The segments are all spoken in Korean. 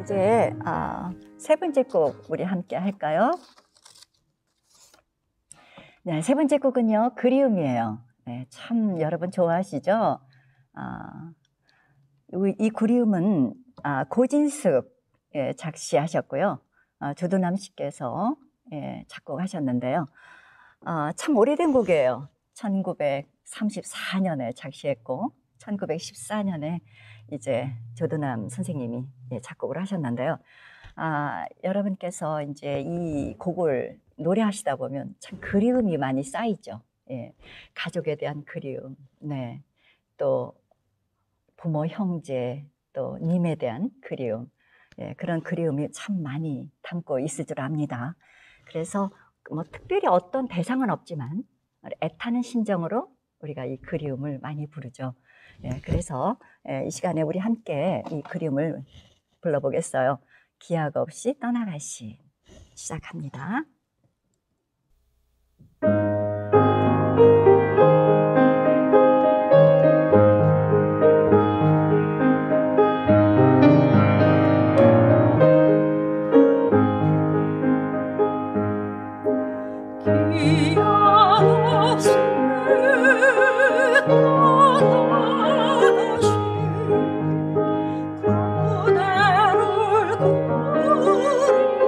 이제 세 번째 곡 우리 함께 할까요? 네, 세 번째 곡은요, 그리움이에요. 네, 참 여러분 좋아하시죠? 이 그리움은 고진숙 작시하셨고요. 조도남 씨께서 작곡하셨는데요. 참 오래된 곡이에요. 1934년에 작시했고 1914년에 이제 조도남 선생님이 작곡을 하셨는데요. 여러분께서 이제 이 곡을 노래하시다 보면 참 그리움이 많이 쌓이죠. 가족에 대한 그리움, 네, 또 부모, 형제, 또 님에 대한 그리움, 그런 그리움이 참 많이 담고 있을 줄 압니다. 그래서 뭐 특별히 어떤 대상은 없지만 애타는 심정으로 우리가 이 그리움을 많이 부르죠. 그래서 이 시간에 우리 함께 이 그리움을 불러보겠어요. 기약 없이 떠나가시. 시작합니다.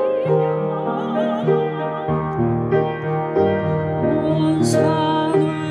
온 산을